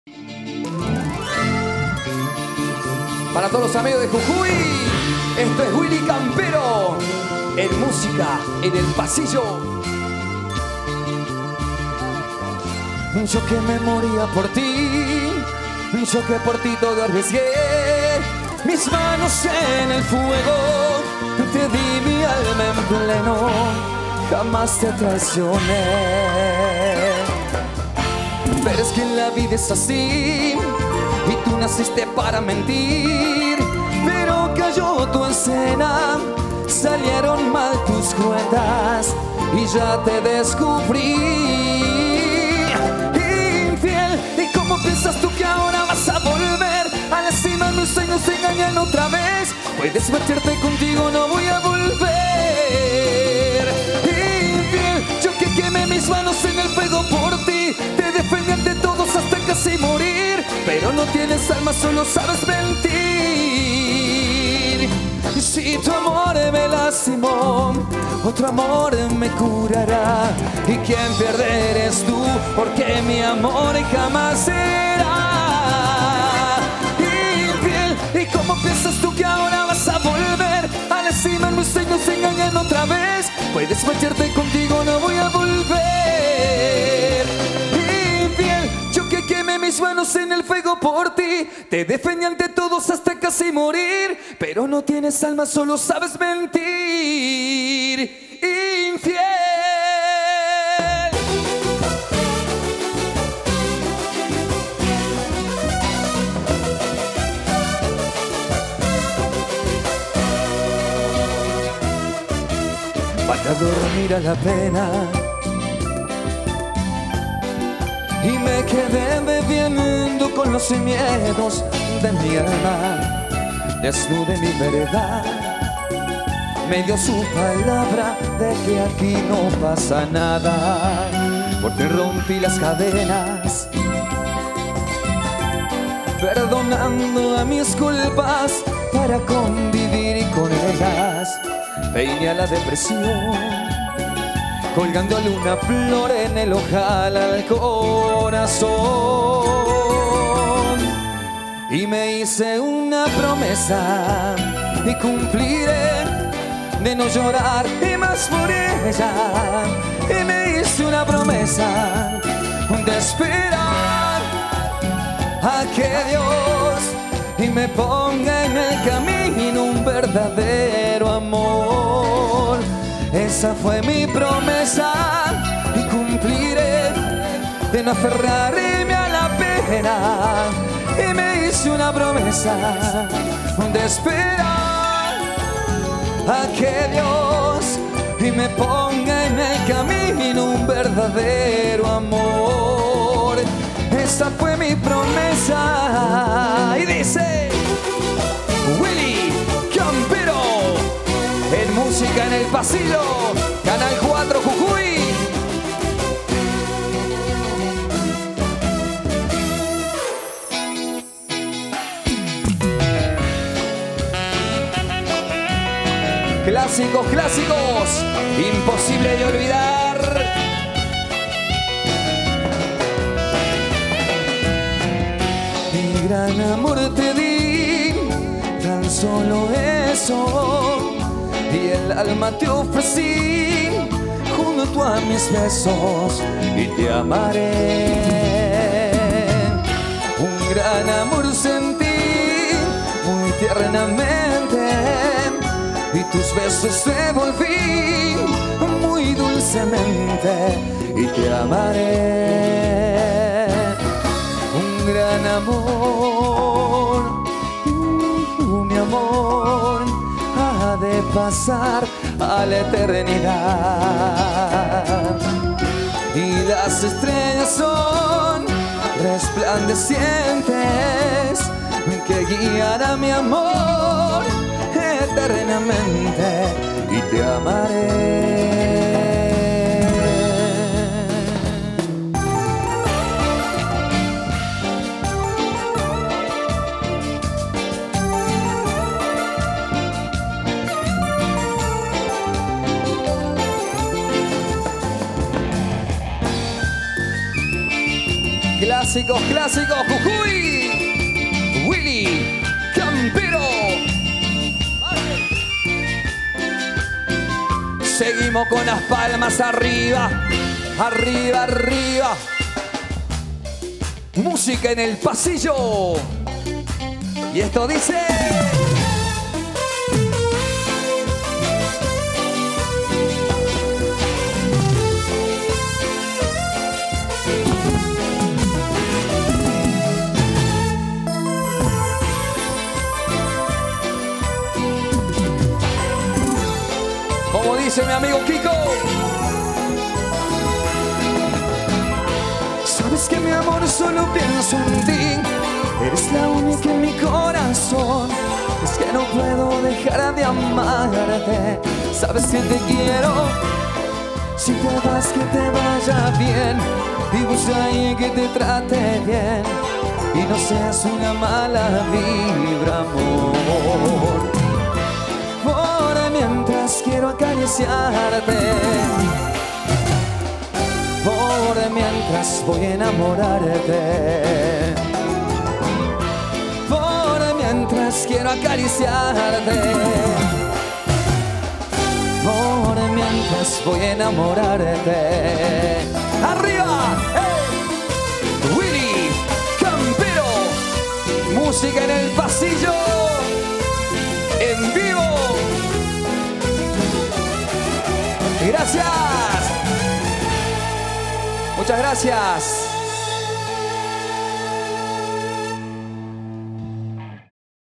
Para todos los amigos de Jujuy, esto es Willy Campero, en música, en el pasillo. Yo que me moría por ti, yo que por ti todo arriesgué, mis manos en el fuego, te di mi alma en pleno, jamás te traicioné. Pero es que la vida es así, y tú naciste para mentir, pero cayó tu escena, salieron mal tus cuentas y ya te descubrí. Infiel, ¿y cómo piensas tú que ahora vas a volver a la cima? Mis sueños te engañan otra vez, puedes meterte contigo, no voy a volver. Infiel, yo que quemé mis manos en el fuego por ti, te defendí ante todos hasta casi morir, pero no tienes alma, solo sabes mentir. Si tu amor me lastimó, otro amor me curará, y quien pierde eres tú, porque mi amor jamás será infiel. ¿Y cómo piensas tú que ahora vas a volver a la cima? Mis sueños se engañan otra vez, puedes meterte contigo, no voy a volver. Infiel, yo que quemé mis manos en el fuego por ti, te defendí ante todos hasta casi morir, pero no tienes alma, solo sabes mentir. Infiel. Para dormir a la pena, y me quedé bebiendo con los miedos de mi alma. Desnudé mi verdad, me dio su palabra de que aquí no pasa nada, porque rompí las cadenas, perdonando a mis culpas para convivir con ellas. Peiné a la depresión, colgándole una flor en el ojal al corazón, y me hice una promesa y cumpliré, de no llorar y más por ella. Y me hice una promesa de esperar a que Dios y me ponga en el camino un verdadero amor. Esa fue mi promesa y cumpliré, de no aferrarme a la pena. Y me hice una promesa de esperar a que Dios y me ponga en el camino un verdadero amor. Esa fue mi promesa. Y dice Willy Campero, en música en el pasillo, Canal 4 Jujuy. Clásicos, clásicos, imposible de olvidar. Mi gran amor te di, tan solo eso, y el alma te ofrecí junto a mis besos, y te amaré. Un gran amor sentí muy tiernamente, y tus besos devolví muy dulcemente, y te amaré. Un gran amor, mi amor, ha de pasar a la eternidad, y las estrellas son resplandecientes que guiará mi amor eternamente, y te amaré. clásicos, clásicos. Jujuy, Willy Campero. Seguimos con las palmas arriba, arriba, arriba. Música en el pasillo. Y esto dice... Como dice mi amigo Kiko. Sabes que mi amor solo pienso en ti. Eres la única en mi corazón. Es que no puedo dejar de amarte. Sabes que te quiero. Si te vas, que te vaya bien. Y busca ahí que te trate bien. Y no seas una mala vibra, amor. Por mientras quiero acariciarte. Por mientras voy a enamorarte. Por mientras quiero acariciarte. Por mientras voy a enamorarte. ¡Arriba! ¡Hey! Willy Campero. Música en el pasillo. En vivo. Gracias. Muchas gracias.